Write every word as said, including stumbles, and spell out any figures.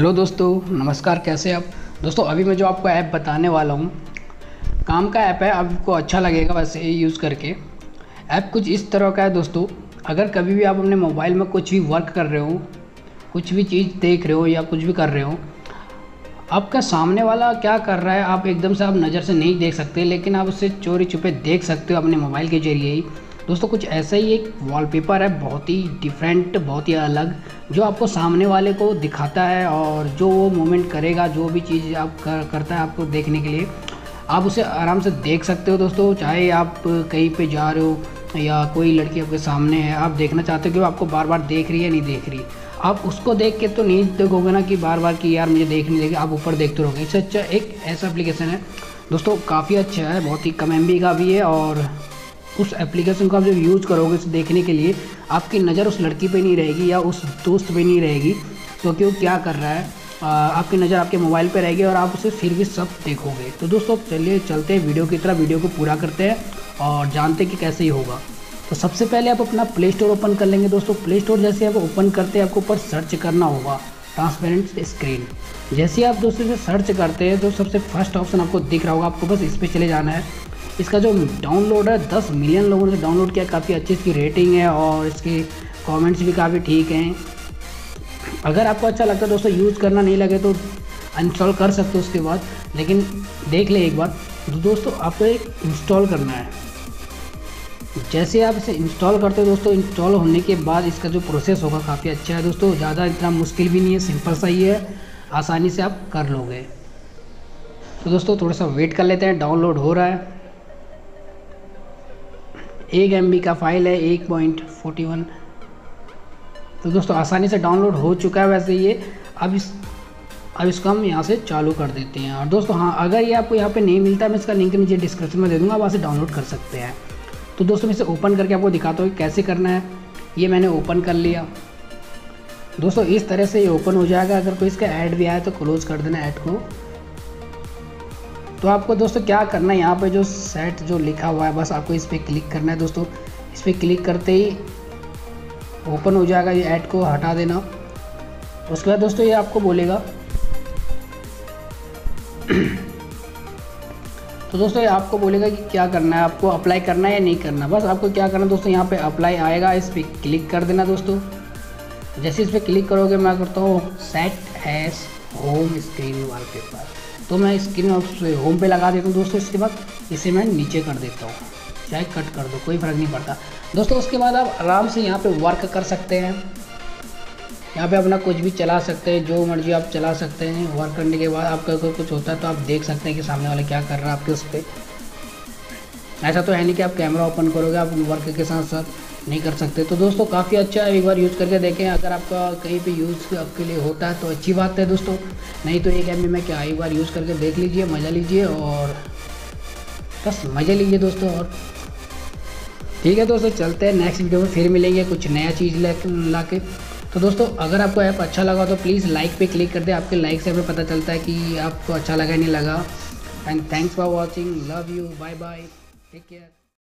Hello दोस्तों, नमस्कार। कैसे आप दोस्तों? अभी मैं जो आपको ऐप बताने वाला हूँ, काम का ऐप है। आपको अच्छा लगेगा वैसे ही यूज़ करके। ऐप कुछ इस तरह का है दोस्तों। अगर कभी भी आप अपने मोबाइल में कुछ भी वर्क कर रहे हो, कुछ भी चीज़ देख रहे हो या कुछ भी कर रहे हो, आपका सामने वाला क्या कर रहा है आप एकदम से आप नज़र से नहीं देख सकते, लेकिन आप उससे चोरी छुपे देख सकते हो अपने मोबाइल के ज़रिए ही। दोस्तों कुछ ऐसा ही एक वॉलपेपर है, बहुत ही डिफरेंट, बहुत ही अलग, जो आपको सामने वाले को दिखाता है और जो वो मूवमेंट करेगा, जो भी चीज़ आप कर, करता है आपको देखने के लिए, आप उसे आराम से देख सकते हो दोस्तों। चाहे आप कहीं पे जा रहे हो या कोई लड़की आपके सामने है, आप देखना चाहते हो कि वो आपको बार बार देख रही है नहीं देख रही, आप उसको देख के तो नहीं देखोगे ना कि बार बार कि यार मुझे देख नहीं देगी, आप ऊपर देखते रहोगे। इससे अच्छा एक ऐसा एप्लीकेशन है दोस्तों, काफ़ी अच्छा है, बहुत ही कम एम बी का भी है। और उस एप्लीकेशन को आप जब यूज़ करोगे उसे देखने के लिए, आपकी नज़र उस लड़की पे नहीं रहेगी या उस दोस्त पे नहीं रहेगी, क्योंकि वो क्या कर रहा है, आ, आपकी नज़र आपके मोबाइल पे रहेगी और आप उसे फिर भी सब देखोगे। तो दोस्तों चलिए चलते हैं वीडियो की तरह, वीडियो को पूरा करते हैं और जानते हैं कि कैसे ही होगा। तो सबसे पहले आप अपना प्ले स्टोर ओपन कर लेंगे दोस्तों। प्ले स्टोर जैसे आप ओपन करते हैं, आपको ऊपर सर्च करना होगा ट्रांसपेरेंट स्क्रीन। जैसे ही आप दोस्तों से सर्च करते हैं तो सबसे फर्स्ट ऑप्शन आपको दिख रहा होगा, आपको बस इस पर चले जाना है। इसका जो डाउनलोड है दस मिलियन लोगों ने डाउनलोड किया, काफ़ी अच्छी इसकी रेटिंग है और इसके कमेंट्स भी काफ़ी ठीक हैं। अगर आपको अच्छा लगता है दोस्तों, यूज़ करना नहीं लगे तो इंस्टॉल कर सकते हो उसके बाद, लेकिन देख ले एक बार। तो दोस्तों आपको एक इंस्टॉल करना है। जैसे आप इसे इंस्टॉल करते हो दोस्तों, इंस्टॉल होने के बाद इसका जो प्रोसेस होगा काफ़ी अच्छा है दोस्तों, ज़्यादा इतना मुश्किल भी नहीं है, सिंपल सा ही है, आसानी से आप कर लोगे। तो दोस्तों थोड़ा सा वेट कर लेते हैं, डाउनलोड हो रहा है। एक एम बी का फाइल है, एक पॉइंट फोर्टी वन। तो दोस्तों आसानी से डाउनलोड हो चुका है वैसे ये। अब इस अब इसको हम यहाँ से चालू कर देते हैं। और दोस्तों हाँ, अगर ये आपको यहाँ पे नहीं मिलता, मैं इसका लिंक नीचे डिस्क्रिप्शन में दे दूँगा, वहाँ से डाउनलोड कर सकते हैं। तो दोस्तों मैं इसे ओपन करके आपको दिखाता हूँ कि कैसे करना है। ये मैंने ओपन कर लिया दोस्तों, इस तरह से ये ओपन हो जाएगा। अगर कोई इसका ऐड भी आए तो क्लोज़ कर देना ऐड को। तो आपको दोस्तों क्या करना है, यहाँ पे जो सेट जो लिखा हुआ है, बस आपको इस पर क्लिक करना है दोस्तों। इस पर क्लिक करते ही ओपन हो जाएगा, ये ऐड को हटा देना। उसके बाद दोस्तों ये आपको बोलेगा तो दोस्तों ये आपको बोलेगा कि क्या करना है, आपको अप्लाई करना है या नहीं करना। बस आपको क्या करना है दोस्तों, यहाँ पे अप्लाई आएगा, इस पर क्लिक कर देना दोस्तों। जैसे इस पर क्लिक करोगे, मैं करता हूँ set as home screen wallpaper, तो मैं स्क्रीन होम पे लगा देता हूँ दोस्तों। इसके बाद इसे मैं नीचे कर देता हूँ, चाहे कट कर दो, कोई फ़र्क नहीं पड़ता दोस्तों। उसके बाद आप आराम से यहाँ पे वर्क कर सकते हैं, यहाँ पे अपना कुछ भी चला सकते हैं, जो मर्जी आप चला सकते हैं। वर्क करने के बाद आपका अगर कुछ होता है तो आप देख सकते हैं कि सामने वाला क्या कर रहा है आपके उस पर। ऐसा तो है नहीं कि आप कैमरा ओपन करोगे, आप वर्क के साथ साथ नहीं कर सकते। तो दोस्तों काफ़ी अच्छा है, एक बार यूज़ करके देखें। अगर आपका कहीं पे यूज़ आपके लिए होता है तो अच्छी बात है दोस्तों, नहीं तो एक एम बी में क्या, एक बार यूज़ करके देख लीजिए, मज़ा लीजिए और बस मज़े लीजिए दोस्तों। और ठीक है दोस्तों, चलते हैं नेक्स्ट वीडियो में, फिर मिलेंगे कुछ नया चीज़ ला के। तो दोस्तों अगर आपको ऐप अच्छा लगा तो प्लीज़ लाइक पे क्लिक कर दे, आपके लाइक से हमें पता चलता है कि आपको अच्छा लगा नहीं लगा। And thanks for watching, love you, bye bye, take care.